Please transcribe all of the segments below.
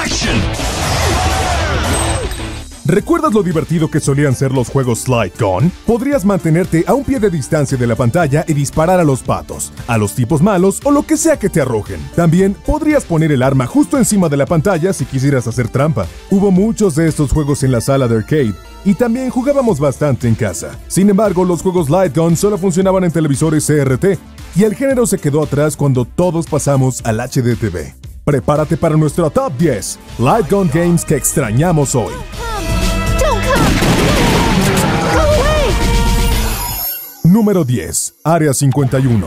¿Recuerdas lo divertido que solían ser los juegos Slide Gun? Podrías mantenerte a un pie de distancia de la pantalla y disparar a los patos, a los tipos malos o lo que sea que te arrojen. También podrías poner el arma justo encima de la pantalla si quisieras hacer trampa. Hubo muchos de estos juegos en la sala de arcade, y también jugábamos bastante en casa. Sin embargo, los juegos Light Gun solo funcionaban en televisores CRT, y el género se quedó atrás cuando todos pasamos al HDTV. Prepárate para nuestro Top 10 Light Gun Games que extrañamos hoy. Número 10. Área 51.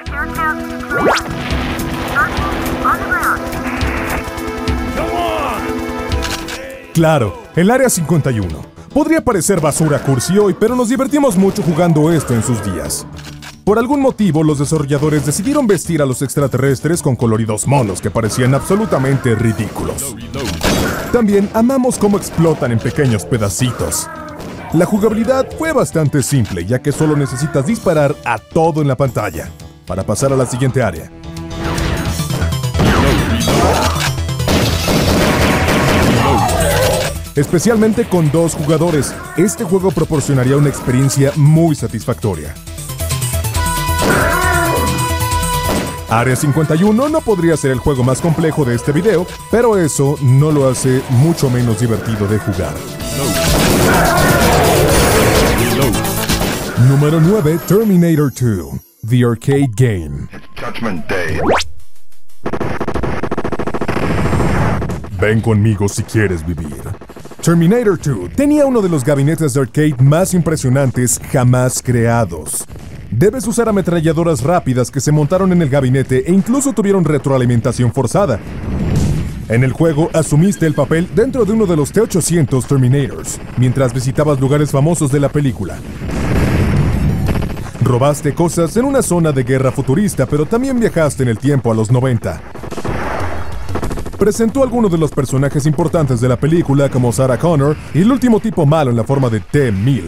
Claro, el Área 51. Podría parecer basura cursi hoy, pero nos divertimos mucho jugando esto en sus días. Por algún motivo, los desarrolladores decidieron vestir a los extraterrestres con coloridos monos que parecían absolutamente ridículos. También amamos cómo explotan en pequeños pedacitos. La jugabilidad fue bastante simple, ya que solo necesitas disparar a todo en la pantalla. Para pasar a la siguiente área. Especialmente con 2 jugadores, este juego proporcionaría una experiencia muy satisfactoria. Área 51 no podría ser el juego más complejo de este video, pero eso no lo hace mucho menos divertido de jugar. Número 9. Terminator 2. The Arcade Game. Judgment Day. Ven conmigo si quieres vivir. Terminator 2 tenía uno de los gabinetes de arcade más impresionantes jamás creados. Debes usar ametralladoras rápidas que se montaron en el gabinete e incluso tuvieron retroalimentación forzada. En el juego asumiste el papel dentro de uno de los T-800 Terminators, mientras visitabas lugares famosos de la película. Robaste cosas en una zona de guerra futurista, pero también viajaste en el tiempo a los 90. Presentó a algunos de los personajes importantes de la película como Sarah Connor y el último tipo malo en la forma de T-1000.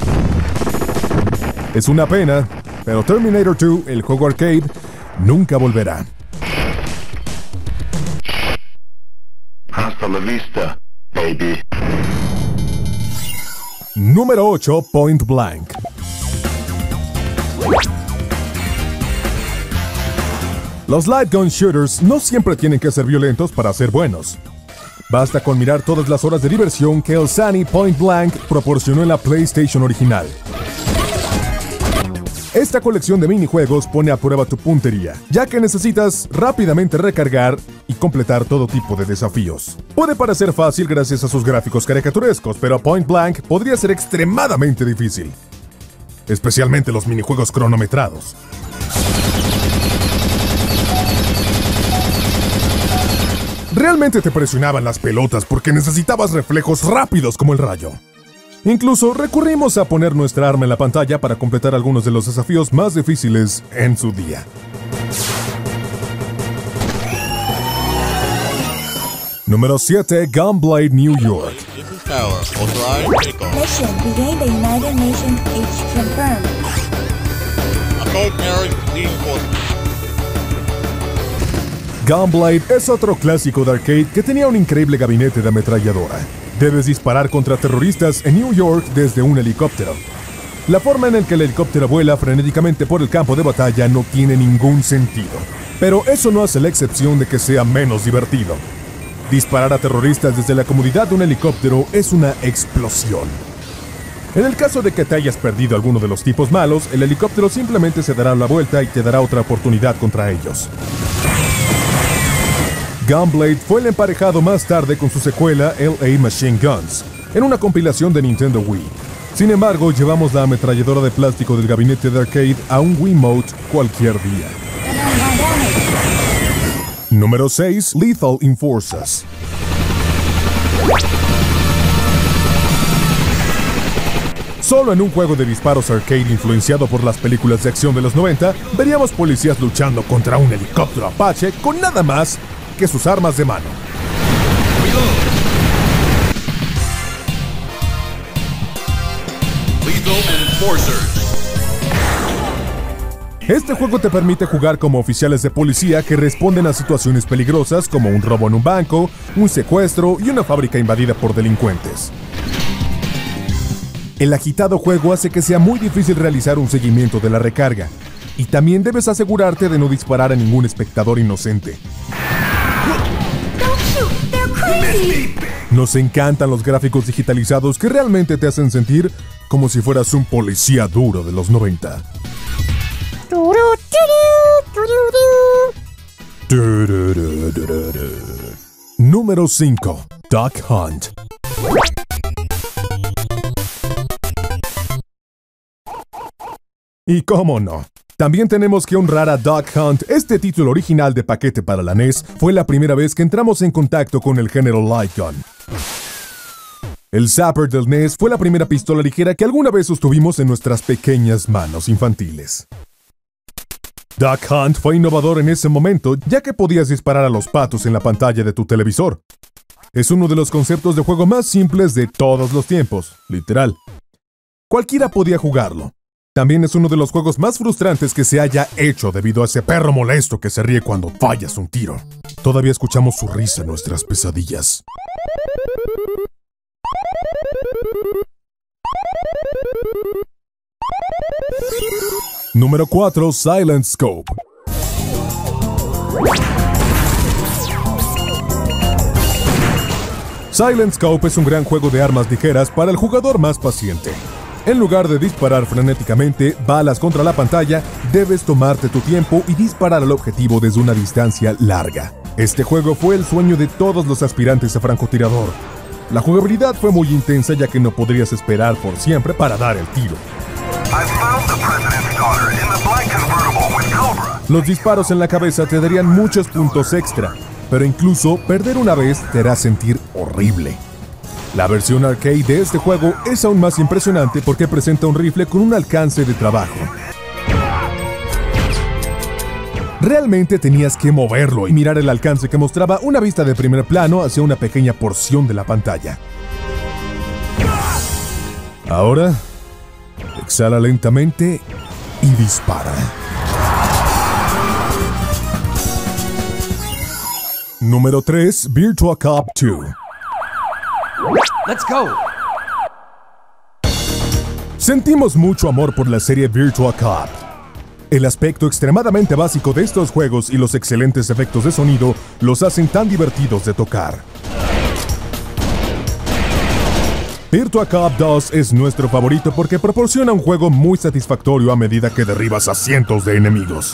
Es una pena, pero Terminator 2, el juego arcade, nunca volverá. Hasta la vista, baby. Número 8. Point Blank. Los light gun shooters no siempre tienen que ser violentos para ser buenos. Basta con mirar todas las horas de diversión que el Sunny Point Blank proporcionó en la PlayStation original. Esta colección de minijuegos pone a prueba tu puntería, ya que necesitas rápidamente recargar y completar todo tipo de desafíos. Puede parecer fácil gracias a sus gráficos caricaturescos, pero Point Blank podría ser extremadamente difícil. Especialmente los minijuegos cronometrados. Realmente te presionaban las pelotas porque necesitabas reflejos rápidos como el rayo. Incluso recurrimos a poner nuestra arma en la pantalla para completar algunos de los desafíos más difíciles en su día. Número 7. Gunblade New York. Mission begin the United Nations H confirmed. Gunblade es otro clásico de arcade que tenía un increíble gabinete de ametralladora. Debes disparar contra terroristas en New York desde un helicóptero. La forma en la que el helicóptero vuela frenéticamente por el campo de batalla no tiene ningún sentido. Pero eso no hace la excepción de que sea menos divertido. Disparar a terroristas desde la comodidad de un helicóptero es una explosión. En el caso de que te hayas perdido alguno de los tipos malos, el helicóptero simplemente se dará la vuelta y te dará otra oportunidad contra ellos. Gunblade fue el emparejado más tarde con su secuela LA Machine Guns, en una compilación de Nintendo Wii. Sin embargo, llevamos la ametralladora de plástico del gabinete de arcade a un Wiimote cualquier día. Número 6. Lethal Enforcers. Solo en un juego de disparos arcade influenciado por las películas de acción de los 90, veríamos policías luchando contra un helicóptero Apache con nada más que sus armas de mano. Lethal Enforcers. Este juego te permite jugar como oficiales de policía que responden a situaciones peligrosas como un robo en un banco, un secuestro y una fábrica invadida por delincuentes. El agitado juego hace que sea muy difícil realizar un seguimiento de la recarga, y también debes asegurarte de no disparar a ningún espectador inocente. Nos encantan los gráficos digitalizados que realmente te hacen sentir como si fueras un policía duro de los 90. Número 5. Duck Hunt. Y cómo no, también tenemos que honrar a Duck Hunt. Este título original de paquete para la NES fue la primera vez que entramos en contacto con el género Light Gun. El Zapper del NES fue la primera pistola ligera que alguna vez sostuvimos en nuestras pequeñas manos infantiles. Duck Hunt fue innovador en ese momento, ya que podías disparar a los patos en la pantalla de tu televisor. Es uno de los conceptos de juego más simples de todos los tiempos, literal. Cualquiera podía jugarlo. También es uno de los juegos más frustrantes que se haya hecho debido a ese perro molesto que se ríe cuando fallas un tiro. Todavía escuchamos su risa en nuestras pesadillas. Número 4. Silent Scope. Silent Scope es un gran juego de armas ligeras para el jugador más paciente. En lugar de disparar frenéticamente balas contra la pantalla, debes tomarte tu tiempo y disparar al objetivo desde una distancia larga. Este juego fue el sueño de todos los aspirantes a francotirador. La jugabilidad fue muy intensa ya que no podrías esperar por siempre para dar el tiro. Los disparos en la cabeza te darían muchos puntos extra, pero incluso perder una vez te hará sentir horrible. La versión arcade de este juego es aún más impresionante porque presenta un rifle con un alcance de trabajo. Realmente tenías que moverlo y mirar el alcance que mostraba una vista de primer plano hacia una pequeña porción de la pantalla. Ahora, exhala lentamente y dispara. Número 3. Virtua Cop 2. Let's go. Sentimos mucho amor por la serie Virtua Cop. El aspecto extremadamente básico de estos juegos y los excelentes efectos de sonido los hacen tan divertidos de tocar. Virtua Cop 2 es nuestro favorito porque proporciona un juego muy satisfactorio a medida que derribas a cientos de enemigos.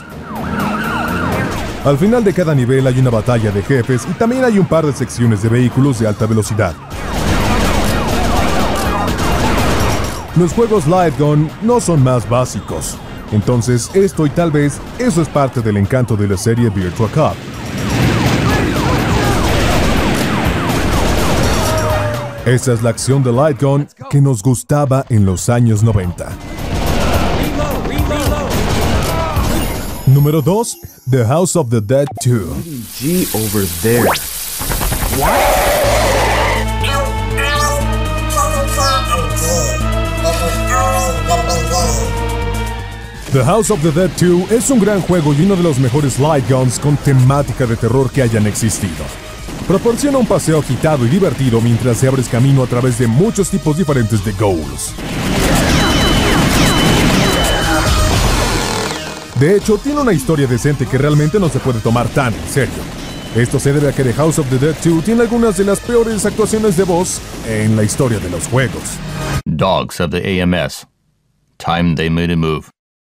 Al final de cada nivel hay una batalla de jefes y también hay un par de secciones de vehículos de alta velocidad. Los juegos Light Gun no son más básicos, entonces esto y tal vez eso es parte del encanto de la serie Virtua Cop. Esa es la acción de Light Gun que nos gustaba en los años 90. Número 2. The House of the Dead 2. G over there. The House of the Dead 2 es un gran juego y uno de los mejores light guns con temática de terror que hayan existido. Proporciona un paseo agitado y divertido mientras se abres camino a través de muchos tipos diferentes de ghouls. De hecho, tiene una historia decente que realmente no se puede tomar tan en serio. Esto se debe a que The House of the Dead 2 tiene algunas de las peores actuaciones de voz en la historia de los juegos. Dogs of the AMS. Time they made a move.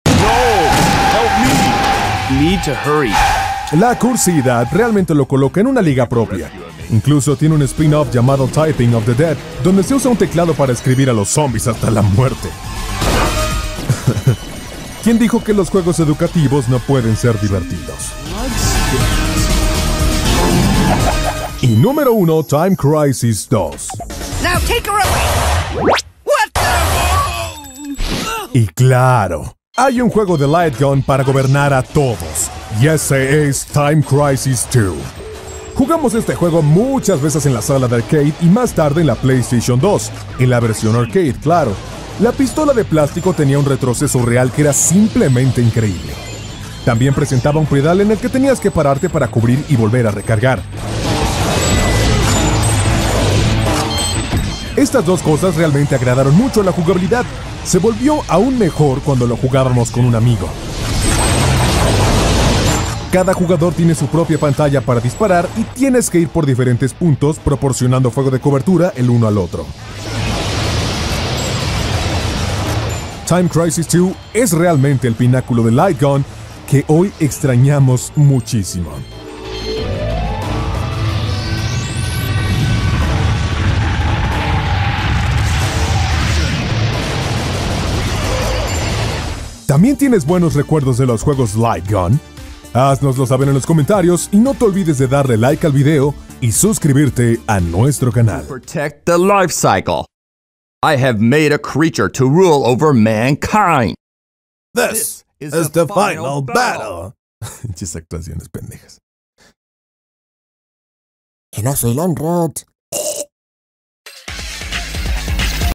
Need to hurry. La cursidad realmente lo coloca en una liga propia. Incluso tiene un spin-off llamado Typing of the Dead, donde se usa un teclado para escribir a los zombies hasta la muerte. ¿Quién dijo que los juegos educativos no pueden ser divertidos? Y número 1, Time Crisis 2. Now take her away. What the? Y claro, hay un juego de Light Gun para gobernar a todos, y ese es Time Crisis 2. Jugamos este juego muchas veces en la sala de arcade y más tarde en la PlayStation 2, en la versión arcade, claro. La pistola de plástico tenía un retroceso real que era simplemente increíble. También presentaba un pedal en el que tenías que pararte para cubrir y volver a recargar. Estas dos cosas realmente agradaron mucho a la jugabilidad. Se volvió aún mejor cuando lo jugábamos con un amigo. Cada jugador tiene su propia pantalla para disparar y tienes que ir por diferentes puntos proporcionando fuego de cobertura el uno al otro. Time Crisis 2 es realmente el pináculo de Light Gun que hoy extrañamos muchísimo. ¿También tienes buenos recuerdos de los juegos Light Gun? Haznoslo saber en los comentarios y no te olvides de darle like al video y suscribirte a nuestro canal. Protect the life cycle. I have made a creature to rule over mankind. This is the final battle. Muchas actuaciones pendejas. Que no soy Lanrot.